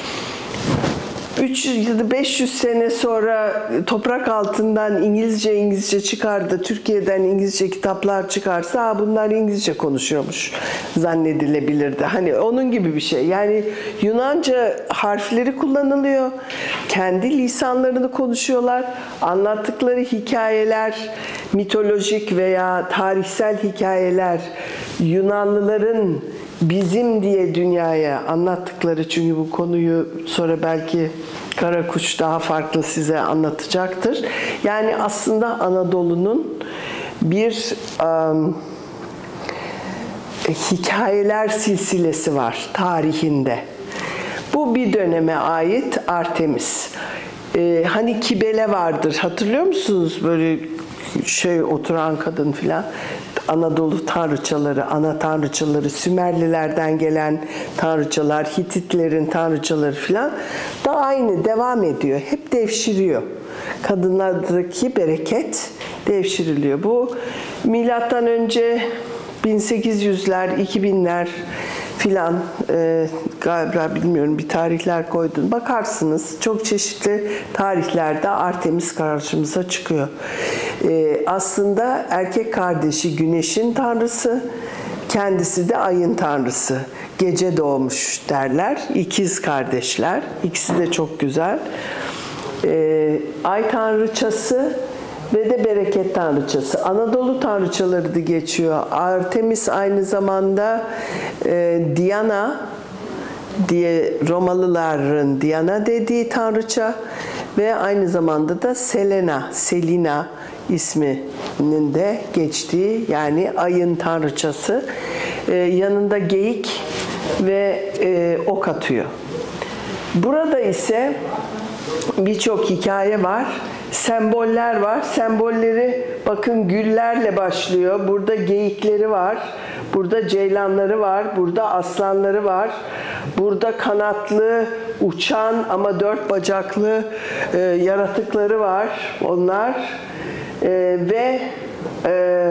üç yüz beş yüz sene sonra toprak altından İngilizce İngilizce çıkardı, Türkiye'den İngilizce kitaplar çıkarsa bunlar İngilizce konuşuyormuş zannedilebilirdi. Hani onun gibi bir şey. Yani Yunanca harfleri kullanılıyor. Kendi lisanlarını konuşuyorlar. Anlattıkları hikayeler, mitolojik veya tarihsel hikayeler Yunanlıların bizim diye dünyaya anlattıkları, çünkü bu konuyu sonra belki Karakuş daha farklı size anlatacaktır. Yani aslında Anadolu'nun bir um, hikayeler silsilesi var tarihinde. Bu bir döneme ait Artemis. Ee, hani Kibele vardır, hatırlıyor musunuz? Böyle şey oturan kadın filan. Anadolu tanrıçaları, ana tanrıçaları, Sümerlilerden gelen tanrıçalar, Hititlerin tanrıçaları filan da aynı devam ediyor. Hep devşiriyor. Kadınlardaki bereket devşiriliyor. Bu milattan önce bin sekiz yüzler, iki binler filan e, galiba bilmiyorum bir tarihler koydun. Bakarsınız çok çeşitli tarihlerde Artemis karşımıza çıkıyor. E, aslında erkek kardeşi Güneş'in tanrısı, kendisi de ayın tanrısı. Gece doğmuş derler. İkiz kardeşler. İkisi de çok güzel. E, ay tanrıçası ve de bereket tanrıçası. Anadolu tanrıçaları da geçiyor. Artemis aynı zamanda e, Diana diye Romalıların Diana dediği tanrıça ve aynı zamanda da Selena, Selina isminin de geçtiği, yani ayın tanrıçası. E, yanında geyik ve e, ok atıyor. Burada ise birçok hikaye var. Semboller var. Sembolleri bakın güllerle başlıyor. Burada geyikleri var. Burada ceylanları var. Burada aslanları var. Burada kanatlı, uçan ama dört bacaklı e, yaratıkları var. Onlar e, ve e,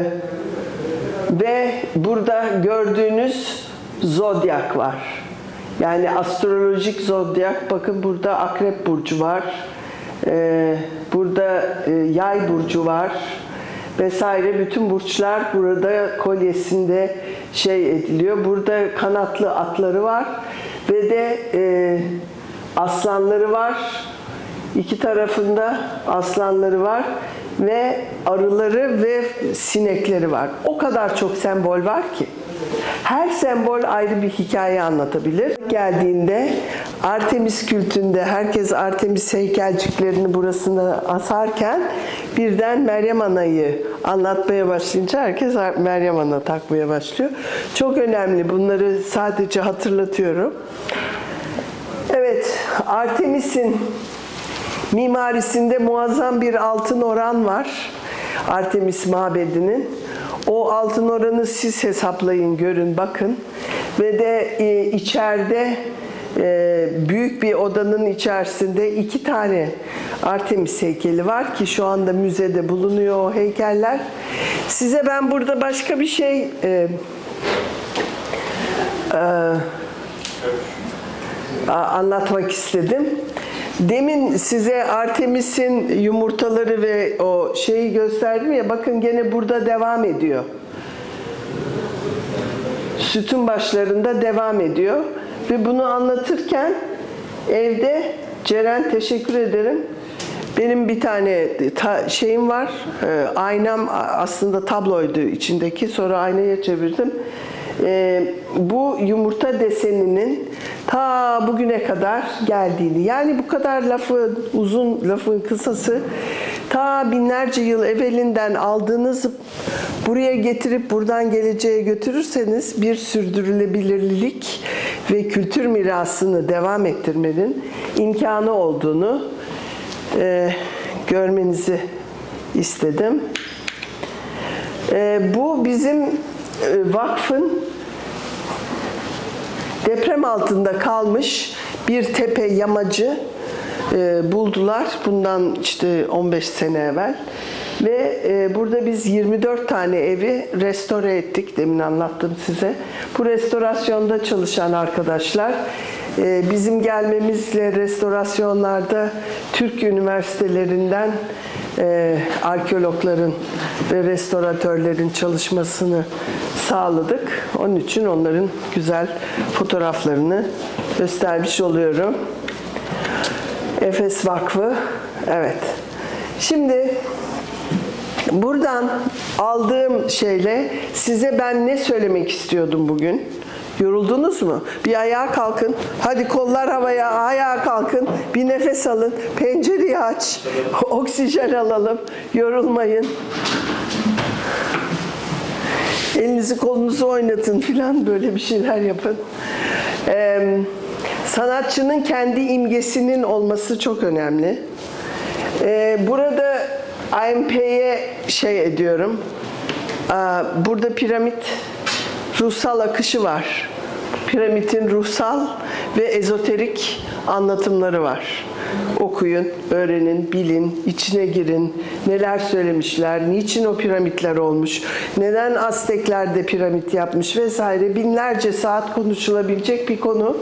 ve burada gördüğünüz zodyak var. Yani astrolojik zodyak. Bakın burada Akrep burcu var. Ee, burada e, Yay burcu var vesaire. Bütün burçlar burada kolyesinde şey ediliyor. Burada kanatlı atları var ve de e, aslanları var İki tarafında aslanları var ve arıları ve sinekleri var. O kadar çok sembol var ki. Her sembol ayrı bir hikaye anlatabilir. Geldiğinde Artemis kültünde herkes Artemis heykelciklerini burasına asarken birden Meryem Ana'yı anlatmaya başlayınca herkes Meryem Ana takmaya başlıyor. Çok önemli. Bunları sadece hatırlatıyorum. Evet, Artemis'in mimarisinde muazzam bir altın oran var. Artemis mabedinin. O altın oranı siz hesaplayın, görün, bakın. Ve de e, içeride e, büyük bir odanın içerisinde iki tane Artemis heykeli var ki şu anda müzede bulunuyor o heykeller. Size ben burada başka bir şey e, e, anlatmak istedim. Demin size Artemis'in yumurtaları ve o şeyi gösterdim ya, bakın gene burada devam ediyor. Sütun başlarında devam ediyor. Ve bunu anlatırken evde, Ceren teşekkür ederim. Benim bir tane ta, şeyim var, e, aynam aslında tabloydu içindeki, sonra aynaya çevirdim. E, bu yumurta deseninin ta bugüne kadar geldiğini, yani bu kadar lafı, uzun lafın kısası, ta binlerce yıl evvelinden aldığınız buraya getirip buradan geleceğe götürürseniz bir sürdürülebilirlik ve kültür mirasını devam ettirmenin imkanı olduğunu e, görmenizi istedim. E, bu bizim e, vakfın deprem altında kalmış bir tepe yamacı e, buldular. Bundan işte on beş sene evvel. Ve e, burada biz yirmi dört tane evi restore ettik. Demin anlattım size. Bu restorasyonda çalışan arkadaşlar, e, bizim gelmemizle restorasyonlarda Türk üniversitelerinden e, arkeologların ve restoratörlerin çalışmasını sağladık. Onun için onların güzel fotoğraflarını göstermiş oluyorum. Efes Vakfı, evet. Şimdi buradan aldığım şeyle size ben ne söylemek istiyordum bugün? Yoruldunuz mu? Bir ayağa kalkın. Hadi kollar havaya, ayağa kalkın. Bir nefes alın. Pencereyi aç. Oksijen alalım. Yorulmayın. Elinizi kolunuzu oynatın filan, böyle bir şeyler yapın. Ee, sanatçının kendi imgesinin olması çok önemli. Ee, burada I M P'ye şey ediyorum. Burada piramit ruhsal akışı var. Piramidin ruhsal ve ezoterik anlatımları var. Okuyun, öğrenin, bilin, içine girin. Neler söylemişler, niçin o piramitler olmuş, neden Aztekler de piramit yapmış vesaire. Binlerce saat konuşulabilecek bir konu.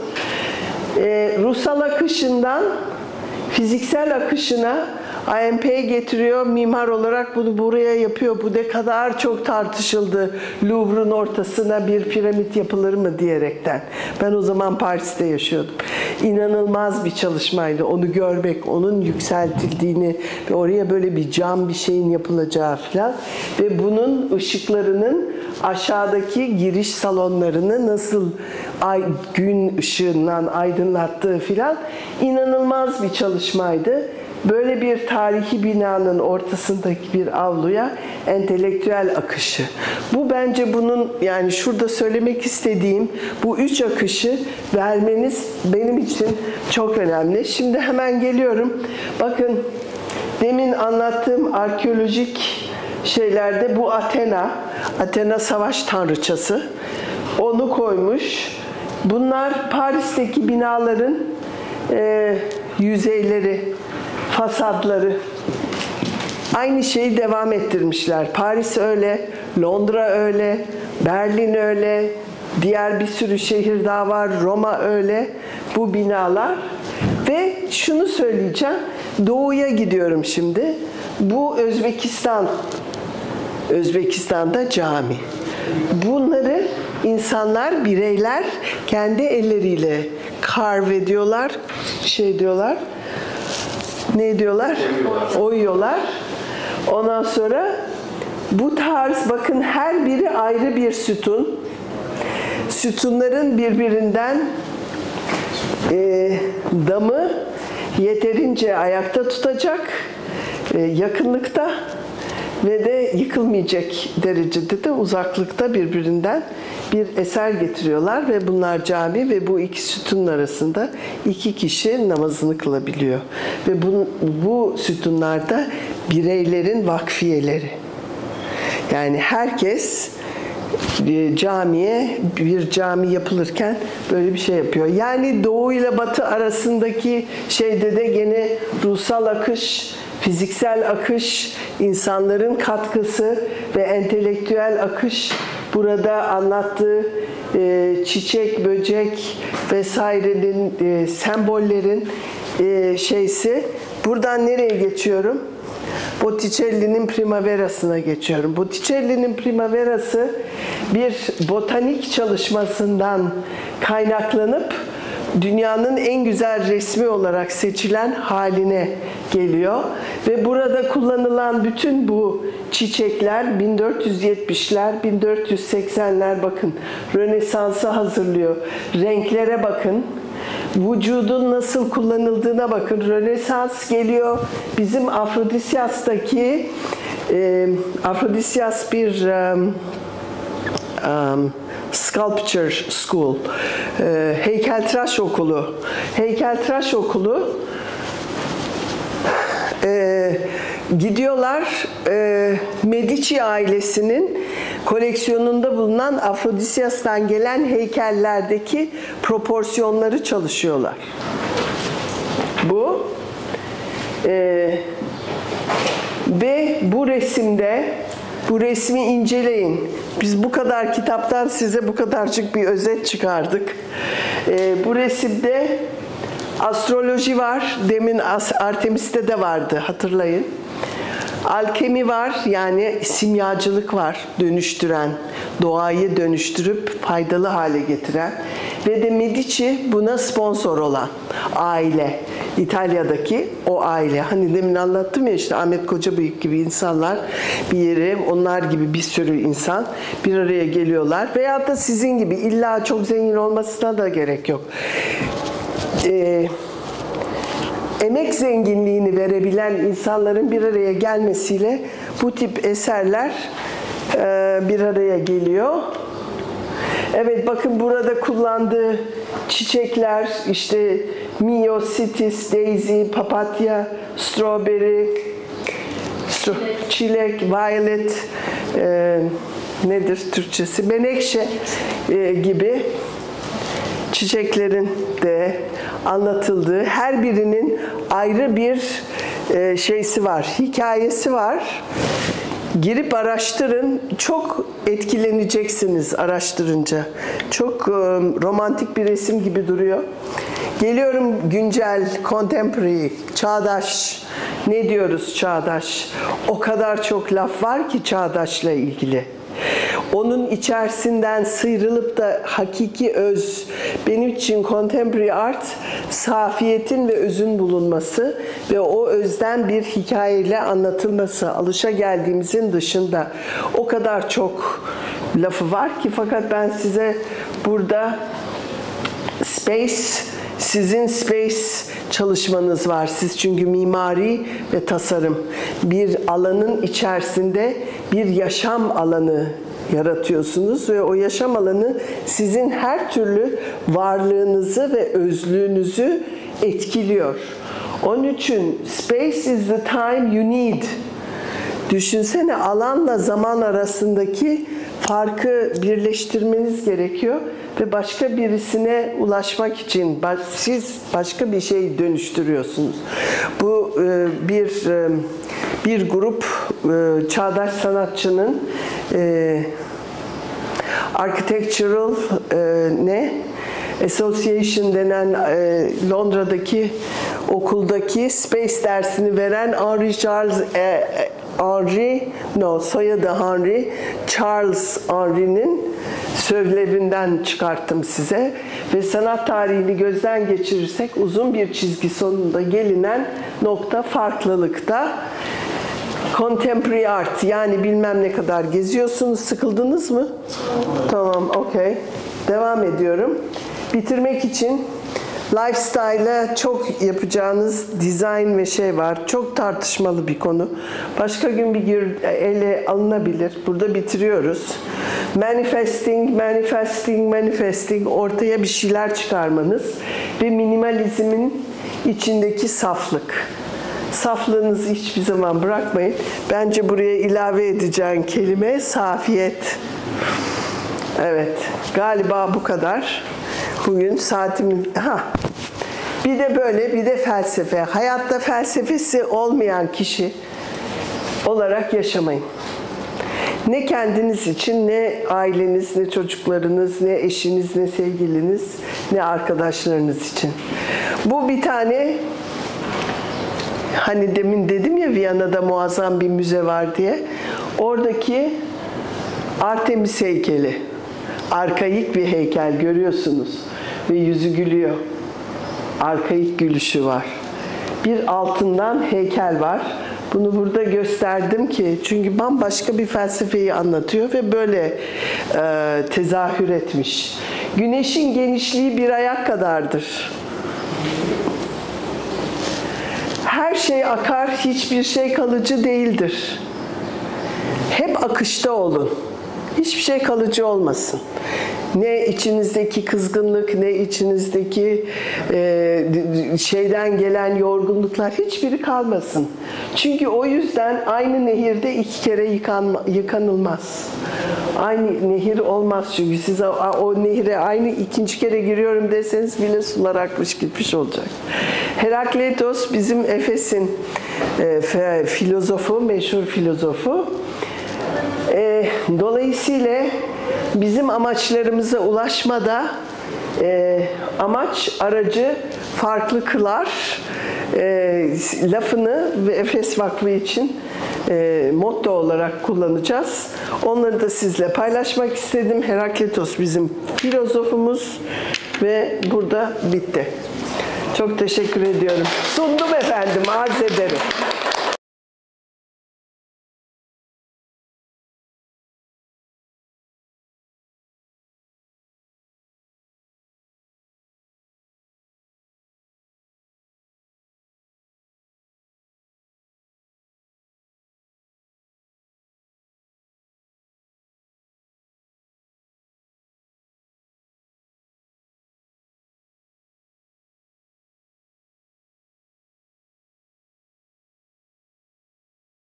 Ee, ruhsal akışından fiziksel akışına I M P getiriyor, mimar olarak bunu buraya yapıyor. Bu ne kadar çok tartışıldı, Louvre'un ortasına bir piramit yapılır mı diyerekten. Ben o zaman Paris'te yaşıyordum. İnanılmaz bir çalışmaydı onu görmek, onun yükseltildiğini ve oraya böyle bir cam bir şeyin yapılacağı falan. Ve bunun ışıklarının aşağıdaki giriş salonlarını nasıl ay, gün ışığından aydınlattığı falan inanılmaz bir çalışmaydı. Böyle bir tarihi binanın ortasındaki bir avluya entelektüel akışı. Bu bence bunun, yani şurada söylemek istediğim bu üç akışı vermeniz benim için çok önemli. Şimdi hemen geliyorum. Bakın demin anlattığım arkeolojik şeylerde bu Athena, Athena savaş tanrıçası. Onu koymuş. Bunlar Paris'teki binaların e, yüzeyleri, fasadları. Aynı şeyi devam ettirmişler. Paris öyle, Londra öyle, Berlin öyle, diğer bir sürü şehir daha var, Roma öyle. Bu binalar. Ve şunu söyleyeceğim, doğuya gidiyorum şimdi. Bu Özbekistan, Özbekistan'da cami. Bunları insanlar, bireyler kendi elleriyle carve ediyorlar, şey diyorlar. ne diyorlar? Oyuyorlar. Ondan sonra bu tarz, bakın her biri ayrı bir sütun. Sütunların birbirinden e, damı yeterince ayakta tutacak e, yakınlıkta ve de yıkılmayacak derecede de uzaklıkta birbirinden bir eser getiriyorlar ve bunlar cami ve bu iki sütunun arasında iki kişi namazını kılabiliyor. Ve bu, bu sütunlarda bireylerin vakfiyeleri. Yani herkes camiye, bir cami yapılırken böyle bir şey yapıyor. Yani Doğu ile Batı arasındaki şeyde de gene ruhsal akış, fiziksel akış, insanların katkısı ve entelektüel akış burada anlattığı e, çiçek, böcek vesairenin, e, sembollerin e, şeysi. Buradan nereye geçiyorum? Botticelli'nin Primavera'sına geçiyorum. Botticelli'nin Primavera'sı bir botanik çalışmasından kaynaklanıp dünyanın en güzel resmi olarak seçilen haline geliyor. Ve burada kullanılan bütün bu çiçekler bin dört yüz yetmişler, bin dört yüz seksenler, bakın Rönesans'ı hazırlıyor. Renklere bakın. Vücudun nasıl kullanıldığına bakın. Rönesans geliyor. Bizim Afrodisyas'taki e, Afrodisyas bir um, um, sculpture school, e, heykeltıraş okulu. Heykeltıraş okulu e, gidiyorlar e, Medici ailesinin koleksiyonunda bulunan Afrodisyas'tan gelen heykellerdeki proporsiyonları çalışıyorlar. Bu e, ve bu resimde, bu resmi inceleyin. Biz bu kadar kitaptan size bu kadarcık bir özet çıkardık. E, bu resimde astroloji var. Demin Artemis'te de vardı, hatırlayın. Alkemi var, yani simyacılık var, dönüştüren, doğayı dönüştürüp faydalı hale getiren ve de Medici buna sponsor olan aile, İtalya'daki o aile. Hani demin anlattım ya, işte Ahmet Kocabıyık gibi insanlar bir yere, onlar gibi bir sürü insan bir araya geliyorlar veyahut da sizin gibi illa çok zengin olmasına da gerek yok. Eee emek zenginliğini verebilen insanların bir araya gelmesiyle bu tip eserler e, bir araya geliyor. Evet, bakın burada kullandığı çiçekler işte Myosotis, Daisy, Papatya, Strawberry, stro çilek, Violet, e, nedir Türkçesi? Menekşe e, gibi çiçeklerin de anlatıldığı, her birinin ayrı bir e, şeysi var, hikayesi var. Girip araştırın, çok etkileneceksiniz araştırınca. Çok e, romantik bir resim gibi duruyor. Geliyorum güncel, contemporary, çağdaş. Ne diyoruz çağdaş? O kadar çok laf var ki çağdaşla ilgili. Onun içerisinden sıyrılıp da hakiki öz, benim için contemporary art, safiyetin ve özün bulunması ve o özden bir hikayeyle anlatılması, alışageldiğimizin dışında o kadar çok lafı var ki, fakat ben size burada space, sizin space çalışmanız var. Siz çünkü mimari ve tasarım, bir alanın içerisinde bir yaşam alanı yaratıyorsunuz ve o yaşam alanı sizin her türlü varlığınızı ve özlüğünüzü etkiliyor. Onun için space is the time you need. Düşünsene, alanla zaman arasındaki farkı birleştirmeniz gerekiyor ve başka birisine ulaşmak için siz başka bir şey dönüştürüyorsunuz. Bu bir bir grup çağdaş sanatçının Architectural ne? Association denen Londra'daki okuldaki space dersini veren Henry Charles Henry, no soyadı Henry, Charles Henry'nin sözlerinden çıkarttım size. Ve sanat tarihini gözden geçirirsek uzun bir çizgi sonunda gelinen nokta farklılıkta. Contemporary art, yani bilmem ne kadar geziyorsunuz. Sıkıldınız mı? Tamam, okey. Devam ediyorum. Bitirmek için lifestyle'a çok yapacağınız dizayn ve şey var. Çok tartışmalı bir konu. Başka gün bir ele alınabilir. Burada bitiriyoruz. Manifesting, manifesting, manifesting. Ortaya bir şeyler çıkarmanız ve minimalizmin içindeki saflık. Saflığınızı hiçbir zaman bırakmayın. Bence buraya ilave edeceğin kelime safiyet. Evet, galiba bu kadar. Bugün saatimin... Ha. Bir de böyle, bir de felsefe. Hayatta felsefesi olmayan kişi olarak yaşamayın. Ne kendiniz için, ne aileniz, ne çocuklarınız, ne eşiniz, ne sevgiliniz, ne arkadaşlarınız için. Bu bir tane... Hani demin dedim ya Viyana'da muazzam bir müze var diye. Oradaki Artemis heykeli. Arkaik bir heykel görüyorsunuz. Ve yüzü gülüyor. Arkaik gülüşü var. Bir altından heykel var. Bunu burada gösterdim ki çünkü bambaşka bir felsefeyi anlatıyor ve böyle e, tezahür etmiş. Güneşin genişliği bir ayak kadardır. Her şey akar, hiçbir şey kalıcı değildir. Hep akışta olun. Hiçbir şey kalıcı olmasın. Ne içinizdeki kızgınlık, ne içinizdeki e, şeyden gelen yorgunluklar hiçbiri kalmasın. Çünkü o yüzden aynı nehirde iki kere yıkanma, yıkanılmaz. Aynı nehir olmaz çünkü siz o, o nehire aynı ikinci kere giriyorum deseniz bile sular akmış gitmiş olacak. Herakleitos bizim Efes'in e, filozofu, meşhur filozofu. E, dolayısıyla bizim amaçlarımıza ulaşmada e, amaç aracı farklı kılar e, lafını ve Efes Vakfı için e, motto olarak kullanacağız. Onları da sizle paylaşmak istedim. Herakleitos bizim filozofumuz ve burada bitti. Çok teşekkür ediyorum. Sundum efendim, arz ederim.